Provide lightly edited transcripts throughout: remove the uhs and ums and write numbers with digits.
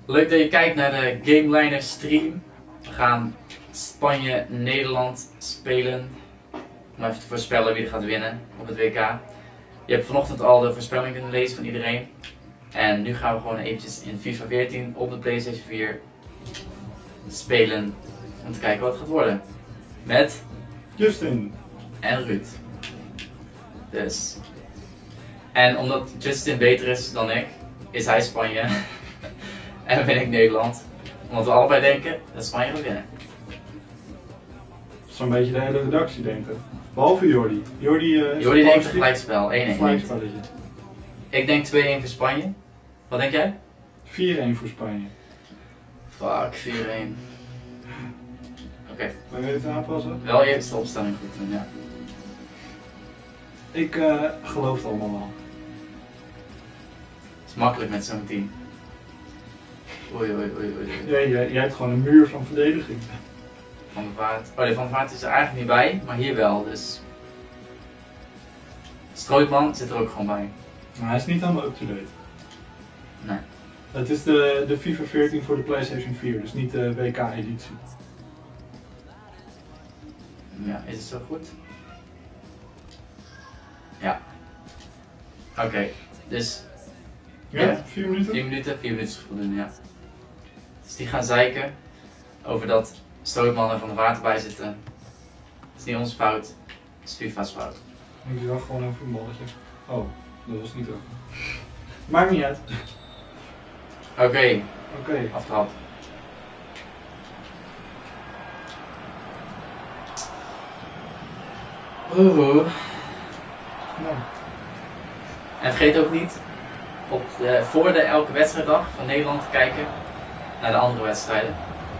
Leuk dat je kijkt naar de GameLiner stream. We gaan Spanje-Nederland spelen. Om even te voorspellen wie er gaat winnen op het WK. Je hebt vanochtend al de voorspelling kunnen lezen van iedereen. En nu gaan we gewoon eventjes in FIFA 14 op de PlayStation 4 spelen. Om te kijken wat het gaat worden. Met Justin en Ruud. Dus. En omdat Justin beter is dan ik, is hij Spanje. En ben ik Nederland. Omdat we allebei denken dat Spanje gaat winnen. Zo'n beetje de hele redactie denkt ik. Behalve Jordi. Jordi denkt een gelijkspel, 1-1. Gelijkspelletje. Ik denk 2-1 voor Spanje. Wat denk jij? 4-1 voor Spanje. Fuck, 4-1. Oké. Wil je het aanpassen? Wel eerst de opstelling goed doen, ja. Ik geloof het allemaal wel. Het is makkelijk met zo'n team. Oei. Jij hebt gewoon een muur van verdediging. Van de Vaart. Oh nee, Van de Vaart is er eigenlijk niet bij, maar hier wel, dus. Strootman zit er ook gewoon bij. Maar hij is niet helemaal up-to-date. Nee. Het is de FIFA 14 voor de PlayStation 4, dus niet de WK-editie. Ja, is het zo goed? Ja. Oké, dus. Ja, 4 minuten? 4 minuten is voldoende, ja. Dus die gaan zeiken over dat Strootman en Van der Vaart erbij zitten. Het is niet onze fout, het is FIFA's fout. Ik zag gewoon even een balletje. Oh, dat was niet ook. Maakt niet uit. Oké, Oké. afgehaald. Oeh. Nou, En vergeet ook niet voor elke wedstrijddag van Nederland te kijken naar de andere wedstrijden.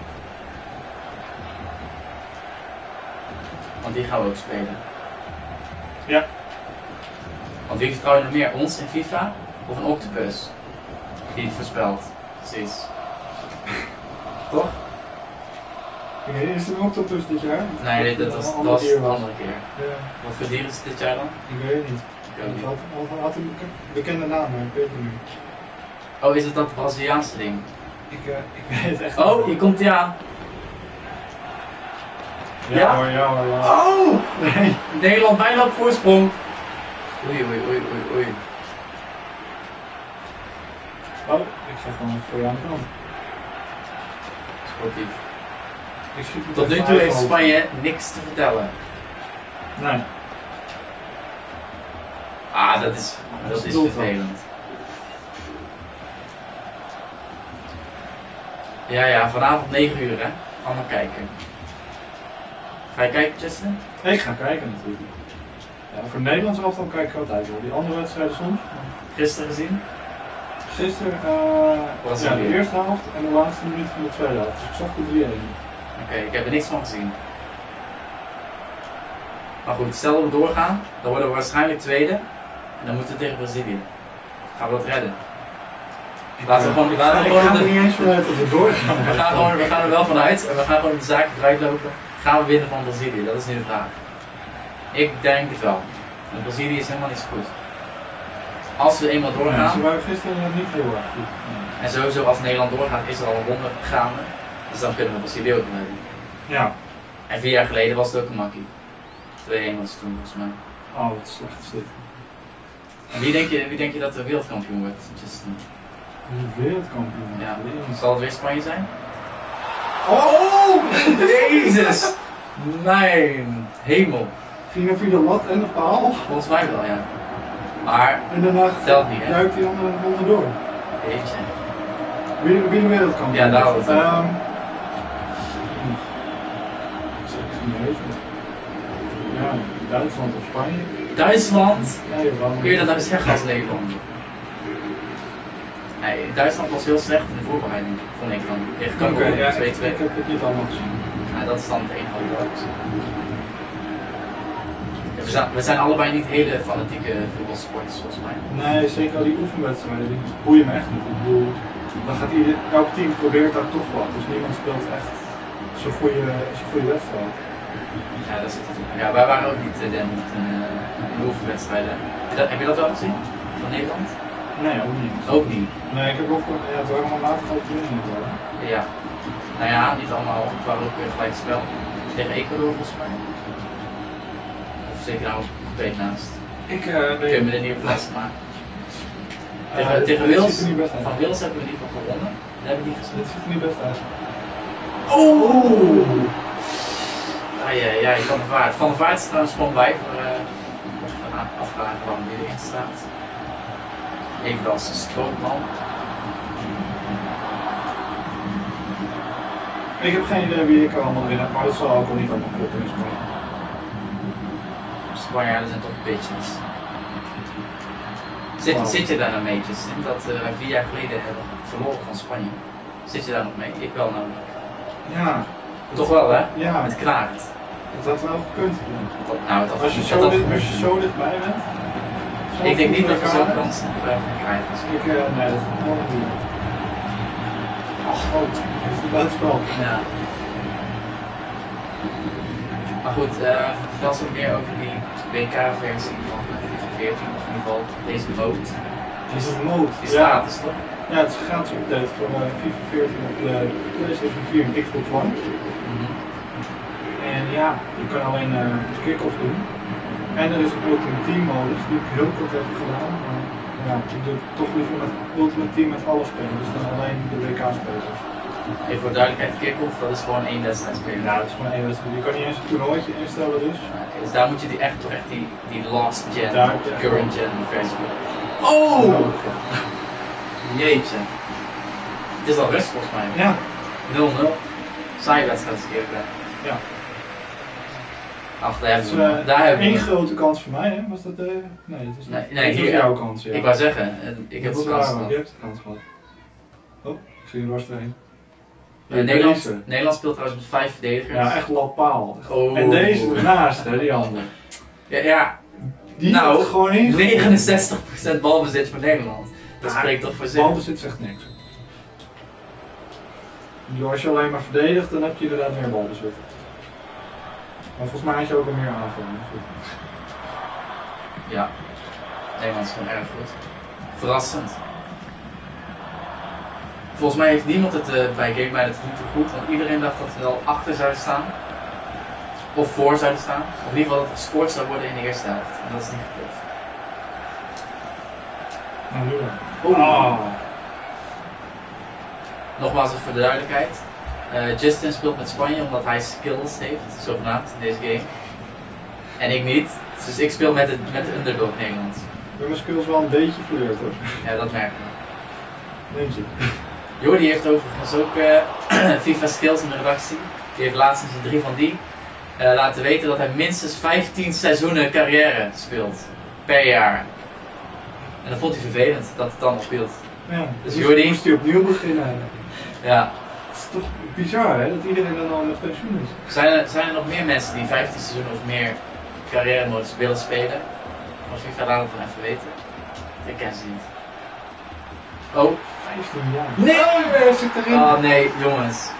Want die gaan we ook spelen. ja. Want wie vertrouw je nog meer? Ons in FIFA of een octopus? Die het voorspelt. Precies. Toch? Is er een octopus dit jaar? Nee, dat was de andere keer. Ja, Wat voor dier is het dit jaar dan? ik weet het niet. Ik ook niet. Hij had een bekende naam, maar ik weet het niet. Oh, is het dat Braziliaanse ding? Ik weet het echt Oh, niet. hier komt hij aan. Ja hoor, ja. Oh! Nee. Nederland bijna op voorsprong. Oei. Oh, ik zeg gewoon even voor je aan de kant. Sportief. Ik schiet het Tot nu even toe heeft uit. Spanje niks te vertellen. Nee. Ah, dat is vervelend. Ja, vanavond 9 uur hè. Allemaal kijken. Ga je kijken, Justin? Ik ga kijken natuurlijk. Ja, voor het Nederlands elftal kijk ik altijd hoor. Die andere wedstrijden soms. Gisteren gezien? Gisteren Brazilië. de eerste helft en de laatste minuut van de tweede helft. Dus ik zag de 3-1. Oké, ik heb er niks van gezien. Maar goed, stel dat we doorgaan, dan worden we waarschijnlijk tweede. En dan moeten we tegen Brazilië. Gaan we dat redden? Laten we gewoon. Ik ga er niet eens vanuit dat we doorgaan. We gaan er wel vanuit en we gaan gewoon de zaken eruit lopen. Gaan we winnen van Brazilië? Dat is nu de vraag. Ik denk het wel. Want Brazilië is helemaal niet zo goed. Als we eenmaal Ja, doorgaan, ze waren gisteren niet heel erg goed. en sowieso als Nederland doorgaat is er al een wonder gaande. Dus dan kunnen we Brazilië ook redden. Ja. En 4 jaar geleden was het ook een makkie. 2-1 was het toen volgens mij. Oh, wat slecht is dit. En wie denk je dat de wereldkampioen wordt? Justin? Wereldkampioen. Ja. Zal het weer Spanje zijn? Oh! Jezus! Mijn hemel. Ging via de lat en de paal. Volgens mij wel, ja. Maar, En daarna telt niet, hè? duikt hij onderdoor. jeetje. Wie de wereldkampioen? Ja, daar hadden we het. Ik zeg het niet weten. Ja, Duitsland of Spanje. Duitsland? Nee, waarom Kun je dat nou zeggen als Nederland? Nee, Duitsland was heel slecht in de voorbereiding, vond ik dan. Tegen Oké, Cameroen, ja, 2-2. ik heb het niet allemaal gezien. Ja, dat is dan het enige wat ik wel gezien. We zijn allebei niet hele fanatieke voetbalsporters volgens mij. Nee, zeker al die oefenwedstrijden, die boeien me echt niet. Ik bedoel, dan gaat elk team probeert daar toch wat, dus niemand speelt echt zo'n goede wedstrijd. Ja, dat zit het. Ja, wij waren ook niet in de oefenwedstrijden. Heb je dat wel gezien? Van Nederland? Nee, ook niet. Ook niet. Nee, ik heb ook, ja, het waren allemaal later al trainingen geworden. Ja. Nou ja, niet allemaal. Het waren ook weer gelijk spel. Tegen Ecuador volgens mij. Of zeker nou compleet naast. Ik Kun je me er niet op plaatsen maken. Tegen dit Wils, ziet er niet best uit. van Wils hebben we in ieder geval gewonnen. Dat heb ik niet gezien. Dit ziet er niet best uit. Oeh! Ja, Van der Vaart. Van der Vaart is trouwens gewoon bij voor afvragen waarom hij erin staat. Evenals Strootman. Ik heb geen idee wie ik er allemaal erin heb, maar dat zal ook wel niet allemaal kloppen in Spanje. Spanjaarden zijn toch bitches. Zit je daar nou mee? Sinds dat wij 4 jaar geleden hebben verloren van Spanje. Zit je daar nog mee? Ik wel namelijk. Ja. Toch wel hè? Ja. Het knaagt. Dat had wel gekund. Nou, Als je zo dichtbij bent. Ik denk niet dat we zo'n kans krijgen. Nee, dat is gewoon niet. Oh, dat is een buitenspel. Ja. Maar goed, vertel eens wat meer over die WK-versie van FIFA 14, of in ieder geval deze mode. Deze mode? Die staat dus toch? Ja, het is een gratis update van FIFA 14 op de PlayStation 4 en Xbox One. En ja, je kan alleen kick-off doen. En er is een Ultimate Team modus die ik heel kort heb gedaan. Maar ja, ik doe het toch liever met Ultimate Team met alle spelers, dus dan alleen de WK-spelers. Even voor duidelijkheid, kick-off, dat is gewoon 1 wedstrijd spelen. Ja, dat is gewoon 1 wedstrijd. Je kan niet eens een toernooitje instellen dus. Okay, dus daar moet je toch echt die last gen, current gen versie. Oh! Jeetje. Het is al rust volgens mij. Ja. 0-0. Saaie wedstrijd keer. Ja. Ach, daar hebben we één grote kans voor mij, hè? Was dat nee, dat was niet. Nee, hier jouw kans. Ja. Ik wou zeggen, ik heb de kans gehad. Je hebt de kans gehad. Oh, ik zie je dwars erheen. Nederland speelt trouwens met 5 verdedigers. Ja, echt latpaal. Oh. En deze ernaast, hè, die andere. Ja. Die nou, gewoon in. 69% balbezit voor Nederland. Dat spreekt toch voor zich. Balbezit zegt niks. Als je alleen maar verdedigt, dan heb je inderdaad meer balbezit. Maar volgens mij had je ook al meer aanvallen. Ja, Nederland is gewoon erg goed. Verrassend. Volgens mij heeft niemand het bij Game tot nu toe goed, want iedereen dacht dat we wel achter zouden staan. Of voor zouden staan. Of in ieder geval dat het gescoord zou worden in de eerste helft. En dat is niet gebeurd. Nou, nu dan. Oh. Nogmaals even voor de duidelijkheid. Justin speelt met Spanje omdat hij skills heeft, zogenaamd, in deze game. En ik niet. Dus ik speel met de underdog Nederland. Ik ben mijn skills wel een beetje verleerd hoor. Ja, dat merk ik. Denk je? Jordi heeft overigens ook FIFA skills in de redactie. Die heeft laatst in zijn 3 van die laten weten dat hij minstens 15 seizoenen carrière speelt. Per jaar. En dat vond hij vervelend dat het dan nog speelt. Ja, dus Jordi moest hij opnieuw beginnen. Ja. Het is toch bizar hè, dat iedereen dan al met pensioen is. Zijn er nog meer mensen die 15 seizoenen of meer carrière modus willen spelen? Als FIFA laat het dan even weten. Ik ken ze niet. Oh. 15 jaar. Nee! Hij zit erin. Oh nee, jongens.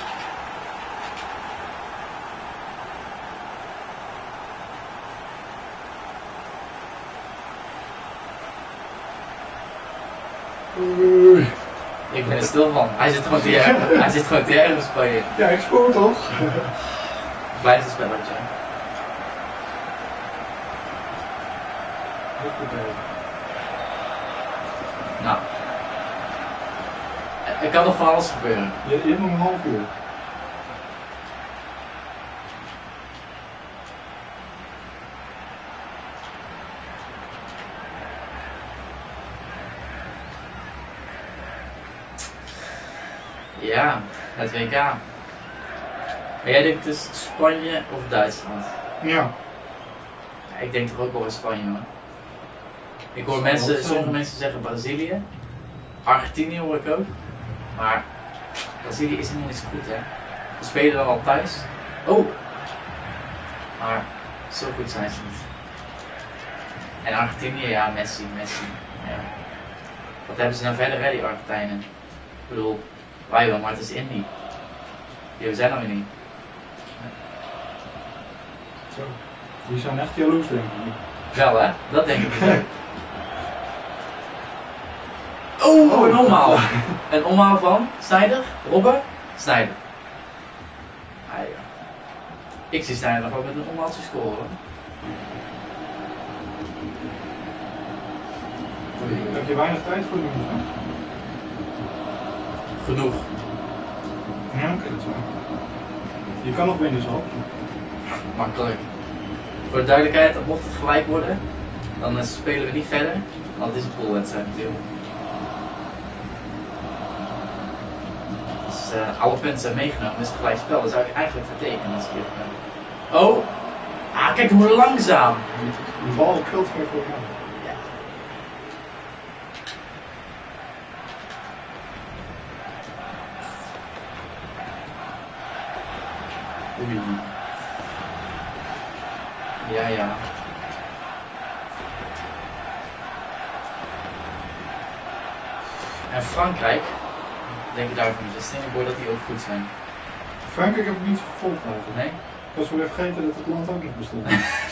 Ik ben er stil van. Hij zit gewoon te ergens Spanje. Ja, ik spoor toch? Blijft een spelletje. Nou. Er kan nog van alles gebeuren. Je hebt nog een half uur. Ja, het WK. Maar jij denkt dus Spanje of Duitsland? Ja. Ik denk toch ook wel in Spanje hoor. Ik hoor sommige mensen zeggen Brazilië. Argentinië hoor ik ook. Maar Brazilië is helemaal niet zo goed hè. We spelen dan al thuis. Oh! Maar zo goed zijn ze niet. En Argentinië, ja, Messi. Ja. Wat hebben ze nou verder hè, die Argentijnen? Ik bedoel, wij wel, maar het is Indy. Die zijn er weer niet. Zo. Die zijn echt jaloers denk ik. Wel hè, dat denk ik ook. Oh, een omhaal. Een omhaal van Sneijder, Robben, Sneijder. Ah, ja. Ik zie Sneijder nog wel met een omhaaltje scoren. Heb je weinig tijd voor nu? Genoeg. Ja, oké, dat is waar. Je kan nog winnen zo. Makkelijk. Voor de duidelijkheid, mocht het gelijk worden, dan spelen we niet verder, want het is een poolwedstrijd natuurlijk. Dus alle punten zijn meegenomen, dus het gelijk spel. Dat zou ik eigenlijk vertekenen als ik hier ben. Oh! Ah, kijk hoe langzaam! De bal op veel te ver voor elkaar. Ja. Oei. Ja, ja. En Frankrijk, denk je daarvan, dus stel je voor dat die ook goed zijn. Frankrijk heb ik niet gevolgd eigenlijk. Nee? Ik was weer vergeten dat het land ook nog bestond.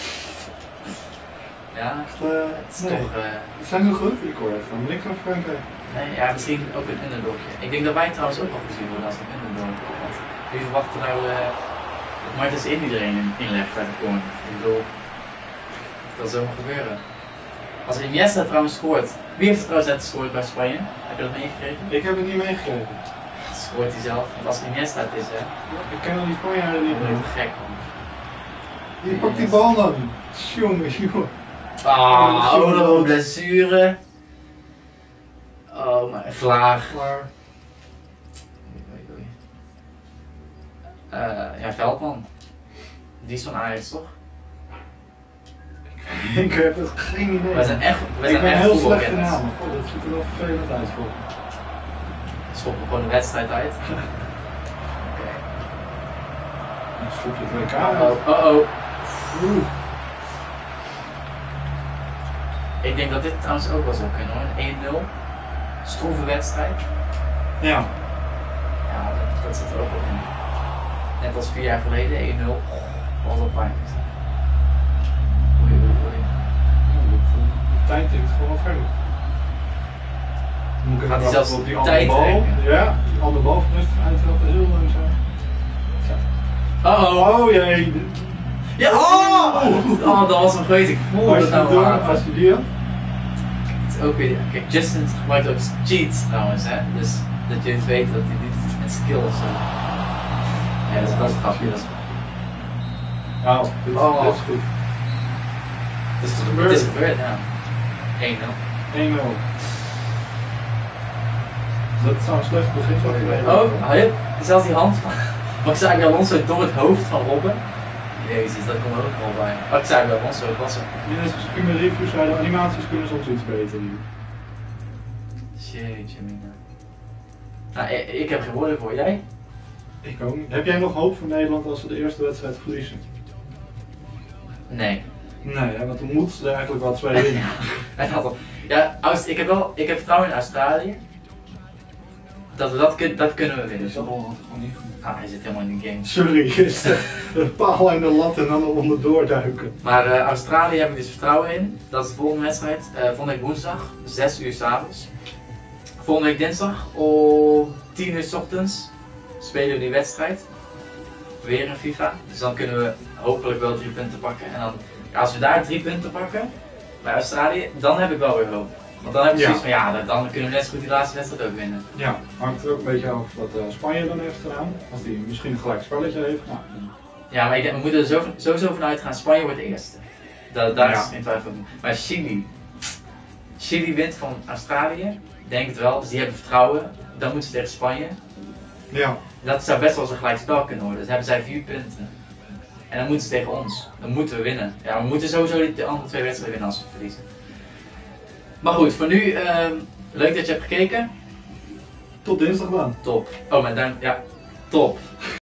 Ja, het is nee. toch... Het zijn heel goed, ik hoor even niks van Frankrijk. nee, ja, misschien ook een underdogje. Ik denk dat wij trouwens ook wel gezien worden als een underdog. Want wie verwacht er nou dat Martens in iedereen inlegt uit de corner? Ik bedoel, dat kan zomaar gebeuren. Als Iniesta trouwens scoort, wie heeft er trouwens net gescoord bij Spanje? Heb je dat meegekregen? Ik heb het niet meegekregen. Scoort hij zelf, want als Iniesta het is, hè? Ik ken al die Spanjaarden niet Dat is meer. te gek, man. Die pakt die bal dan. Jongen, jongen. Ah, oh, een blessure. Oh, maar Vlaag. Maar Ja, Veldman. Die is van Ajax, toch? ik heb het geen idee. Wij zijn echt, wij Ik zijn ben echt heel slecht in voetbalkenners. namen. Oh, dat ziet er wel vervelend uit voor. Schoppen gewoon de wedstrijd uit. Oké. Dan sloep je het WK Oh, uit. oh, oh. Oeh. Ik denk dat dit trouwens ook wel zou kunnen hoor. Een 1-0. Stroeve wedstrijd. Ja. Ja, dat zit er ook wel in. Net als 4 jaar geleden, 1-0. Was dat pijnlijk. Oei, oei, oei. De tijd tikt gewoon verder. Dan moet ik Gaat hij even zelfs op die tijd andere bal. trekken? Ja, die andere bal van rustig uittrappen, heel langzaam. Oh, Oh jee. ja, oh, dat was een geweest. Ik voelde Als het je nou door, aan. als je die had. Het is ook weer, kijk, Justin gebruikt ook cheats trouwens, hè? Dus dat je weet dat hij niet met skill of zo. Ja, dat is wel een grapje. Dat is, Nou, dit is goed. dus is het gebeurd. is gebeurd, ja. 1-0. 1-0. Dat zou een slecht begin zijn. Oh, hij zelfs die hand van Xabi Alonso door het hoofd van Robben. Jezus, dat komt er ook wel bij. Oh, Xabi Alonso, het was er. In de reviews zeiden animaties kunnen soms iets beter hier. Jeetje, mina. Nou, ik heb geen woorden voor. Jij? Ik ook niet. Heb jij nog hoop voor Nederland als ze de eerste wedstrijd verliezen? Nee. Nee, hè, want dan moeten ze er eigenlijk wel 2 winnen. Ja, ik heb vertrouwen in Australië. Dat kunnen we winnen. Dat gewoon niet goed. Ah, hij zit helemaal in de game. Sorry, is de paal en de lat en dan onderdoor duiken. Maar Australië heb ik dus vertrouwen in. Dat is de volgende wedstrijd. Volgende week woensdag, 6 uur 's avonds. Volgende week dinsdag om 10 uur 's ochtends spelen we die wedstrijd. Weer in FIFA. Dus dan kunnen we hopelijk wel 3 punten pakken. En dan, ja, als we daar 3 punten pakken bij Australië, dan heb ik wel weer hoop. Want dan heb ik zoiets van ja, dan kunnen we net zo goed die laatste wedstrijd ook winnen. Ja, hangt er ook een beetje af wat Spanje dan heeft gedaan. Als die misschien een gelijk spelletje heeft. Nou, Ja, maar ik denk, we moeten er sowieso vanuit gaan. Spanje wordt de eerste. Daar Ja. is geen twijfel over. Maar Chili wint van Australië. Denk het wel. Dus die hebben vertrouwen. Dan moeten ze tegen Spanje. ja. Dat zou best wel eens een gelijk spel kunnen worden. Dus hebben zij 4 punten. En dan moeten ze tegen ons. Dan moeten we winnen. Ja, we moeten sowieso de andere 2 wedstrijden winnen als we verliezen. Maar goed, voor nu, leuk dat je hebt gekeken. Tot dinsdag dan. Top. Oh, maar dan, ja, top.